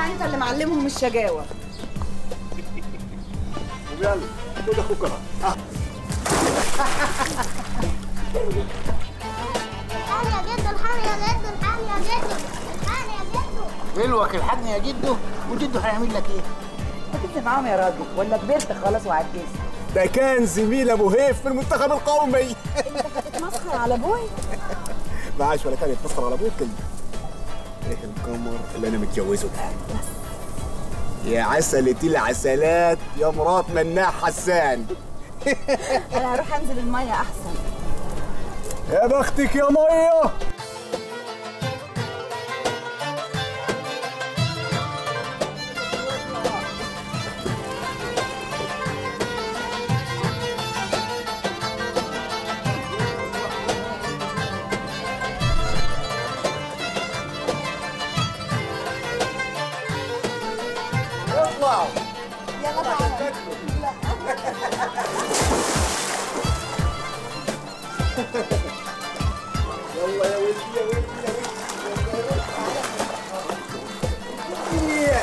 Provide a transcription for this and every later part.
انت اللي معلمهم الشجاوه. يلا خد اخوك اهو. الحقني يا جدو، الحقني يا جدو، الحقني يا جدو، الحقني يا جدو. دلوقتي الحقني يا جدو، وجدو هيعمل لك ايه؟ كنت معاهم يا راجل ولا كبرت خلاص وعجزت؟ ده كان زميل ابو هيف في المنتخب القومي. انت بتتمسخر على ابوي؟ معاش ولا كان يتمسخر على ابوك. ايه القمر اللي انا متجوزه ده؟ يا عسلة العسلات يا مرات مناح حسان. انا هروح انزل الميه احسن. يا بختك يا ميه. اطلعوا. يلا تعالى. يلا يا ولدي يا ولدي يا ولدي.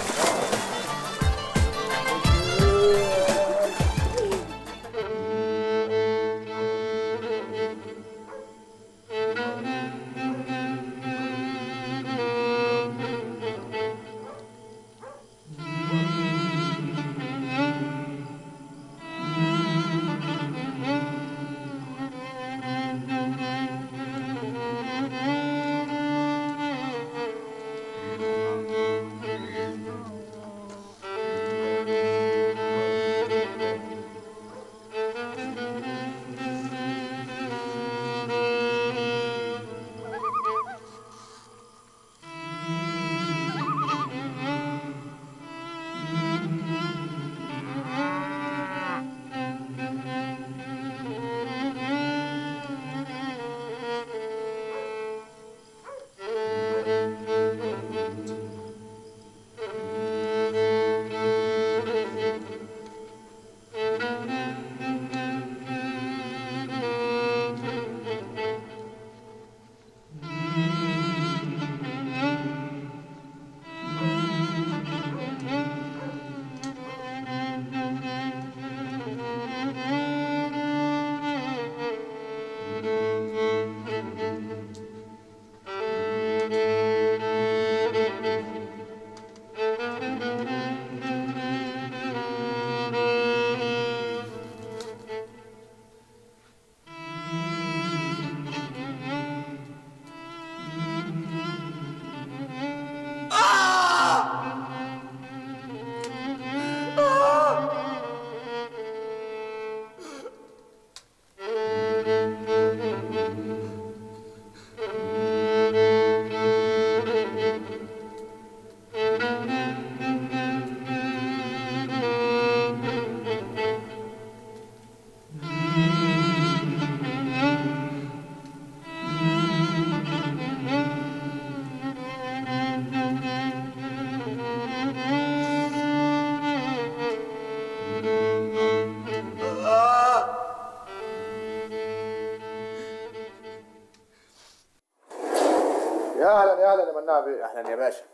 يا اهلا يا اهلا يا مناع بيه. اهلا يا باشا.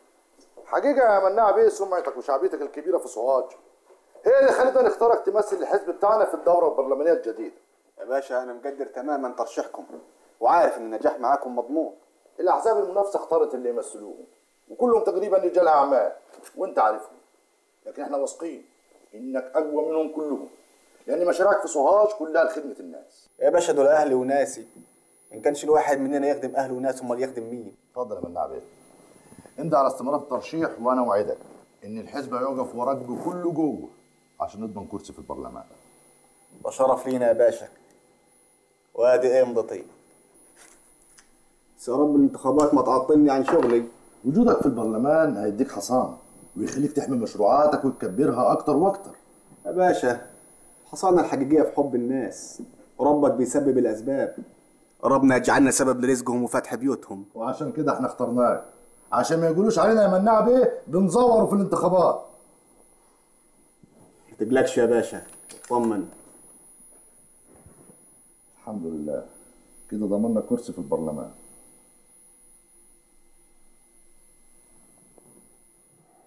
حقيقه يا مناع بيه سمعتك وشعبيتك الكبيره في سوهاج هي اللي خلتنا نختارك تمثل الحزب بتاعنا في الدوره البرلمانيه الجديده. يا باشا انا مقدر تماما ترشيحكم وعارف ان النجاح معاكم مضمون. الاحزاب المنافسه اختارت اللي يمثلوهم وكلهم تقريبا رجال اعمال وانت عارفهم، لكن احنا واثقين انك اقوى منهم كلهم لان مشاريعك في سوهاج كلها لخدمه الناس. يا باشا دول اهلي وناسي، ان كانش الواحد مننا يخدم اهله وناسه امال يخدم مين؟ اتفضل يا مناع بيه. انت على استمرار الترشيح وانا اوعدك ان الحزب هيقف وراك بكل جوه عشان نضمن كرسي في البرلمان. ده شرف لينا يا باشا، وادي ايه مضطي. بس يا رب الانتخابات ما تعطلني عن شغلي. وجودك في البرلمان هيديك حصانه ويخليك تحمي مشروعاتك وتكبرها اكتر واكتر. يا باشا الحصانه الحقيقيه في حب الناس، وربك بيسبب الاسباب. ربنا يجعلنا سبب لرزقهم وفتح بيوتهم. وعشان كده احنا اخترناك عشان ما يقولوش علينا يا مناع بيه بنزوروا في الانتخابات. ما تقلقش يا باشا، اطمن. الحمد لله كده ضمننا كرسي في البرلمان.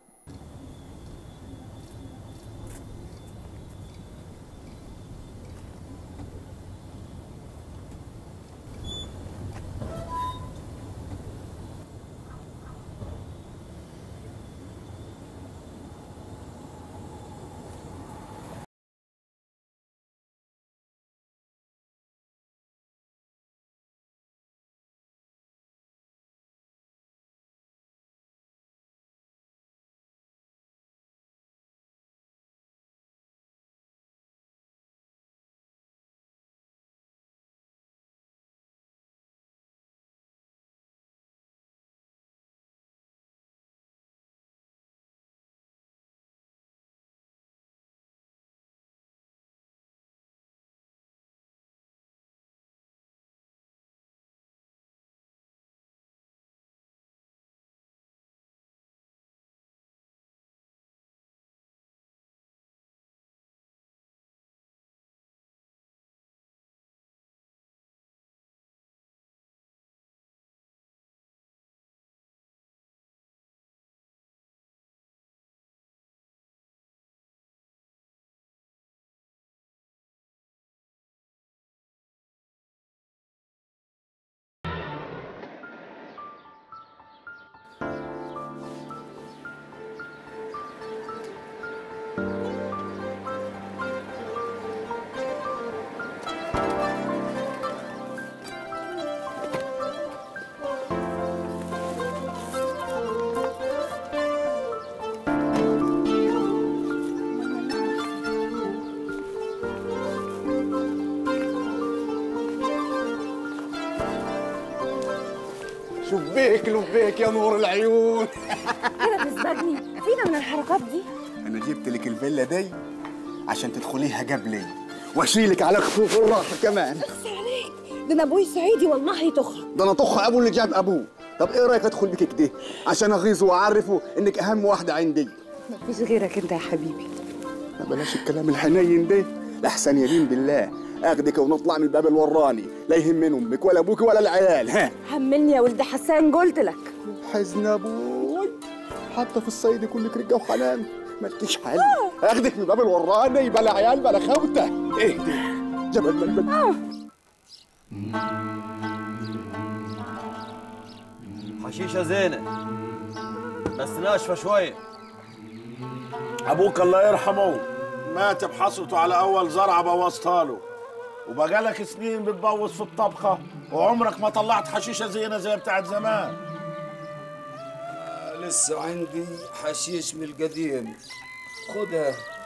لبيك لبيك يا نور العيون. كده تسبقني فينا من الحركات دي. انا جبت لك الفيلا دي عشان تدخليها قبلي واشيلك على خفوف الراحه كمان. اخسر عليك، ده انا ابوي صعيدي والله تخرج. ده انا طخ ابو اللي جاب ابوه. طب ايه رايك ادخل بك كده عشان اغيظه واعرفه انك اهم واحده عندي؟ مفيش غيرك انت يا حبيبي. ما بلاش الكلام الحنين ده، لاحسن يمين بالله اخدك ونطلع من الباب الوراني، لا يهمني امك ولا ابوك ولا العيال. ها حملني يا ولد حسان، قلت لك. حزن ابوي حتى في الصيد كلك رقه وحنان، مالكيش حل. اخدك من الباب الوراني بلا عيال بلا خوته. ايه ده جبل ملبل. حشيشه زينه بس ناشفه شويه. ابوك الله يرحمه مات بحصرته على اول زرعه بوظتها له، وبقالك سنين بتبوظ في الطبخه وعمرك ما طلعت حشيشه زينه زي بتاعت زمان. لسه عندي حشيش من القديم، خدها.